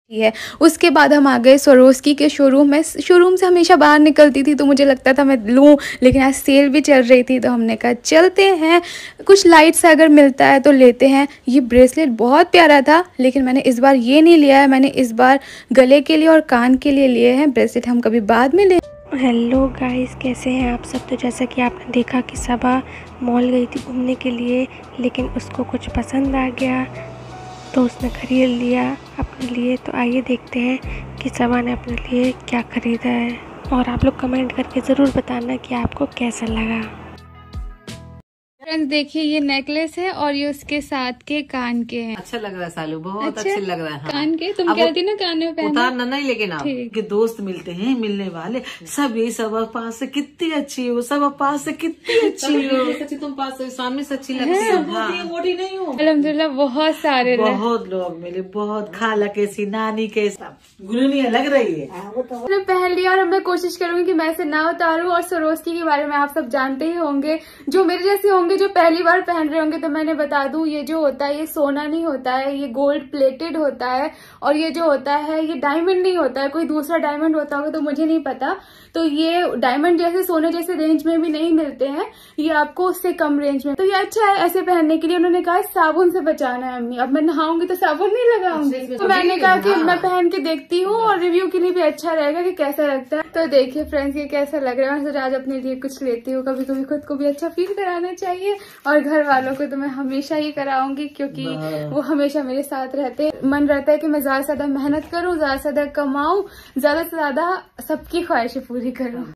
है। उसके बाद हम आ गए स्वरोस्की के शोरूम में। शोरूम से हमेशा बाहर निकलती थी तो मुझे लगता था मैं लूँ, लेकिन आज सेल भी चल रही थी तो हमने कहा चलते हैं, कुछ लाइट्स अगर मिलता है तो लेते हैं। ये ब्रेसलेट बहुत प्यारा था, लेकिन मैंने इस बार ये नहीं लिया है, मैंने इस बार गले के लिए और कान के लिए लिए हैं। ब्रेसलेट हम कभी बाद में ले। हेलो गाइस, कैसे हैं आप सब। तो जैसा कि आपने देखा कि सबा मॉल गई थी घूमने के लिए, लेकिन उसको कुछ पसंद आ गया तो उसने ख़रीद लिया अपने लिए। तो आइए देखते हैं कि सबा ने अपने लिए क्या ख़रीदा है, और आप लोग कमेंट करके ज़रूर बताना कि आपको कैसा लगा। फ्रेंड्स देखिए, ये नेकलेस है और ये उसके साथ के कान के हैं। अच्छा लग रहा है सालू, बहुत अच्छे लग रहा है। हाँ। कान के तुम कहती ना कान में पहनना। उतारना नहीं, लेकिन आप के दोस्त मिलते हैं, मिलने वाले सब यही सब पास से कितनी अच्छी हो, सब पास से कितनी अच्छी हो। सच्ची तुम पास से सामने से अच्छी लगती है, मोटी नहीं हो। अल्हम्दुलिल्लाह बहुत सारे बहुत लोग मिले, बहुत खाला कैसी, नानी कैसी, गुलनिया लग रही है। मैंने पहन लिया और मैं कोशिश करूंगी कि मैं इसे ना उतारूं। और स्वरोस्की के बारे में आप सब जानते ही होंगे, जो मेरे जैसे होंगे जो पहली बार पहन रहे होंगे। तो मैंने बता दूं, ये जो होता है ये सोना नहीं होता है, ये गोल्ड प्लेटेड होता है। और ये जो होता है ये डायमंड नहीं होता है, कोई दूसरा डायमंड होता होगा तो मुझे नहीं पता। तो ये डायमंड जैसे सोने जैसे रेंज में भी नहीं मिलते हैं, ये आपको उससे कम रेंज में। तो ये अच्छा है ऐसे पहनने के लिए। उन्होंने कहा साबुन से बचाना है अम्मी, अब मैं नहाऊंगी तो साबुन नहीं लगाऊंगी। तो मैंने कहा कि मैं पहन के देखती हूँ और रिव्यू के लिए भी अच्छा रहेगा कि कैसा लगता है। तो देखिए फ्रेंड्स, ये कैसा लग रहा है। मैं आज अपने लिए कुछ लेती हूँ, कभी कभी खुद को भी अच्छा फील कराना चाहिए, और घर वालों को तो मैं हमेशा ही कराऊंगी क्योंकि वो हमेशा मेरे साथ रहते। मन रहता है कि मैं ज्यादा से ज्यादा मेहनत करूँ, ज्यादा से ज्यादा कमाऊँ, ज्यादा से ज्यादा सबकी ख्वाहिशें पूरी करूँ।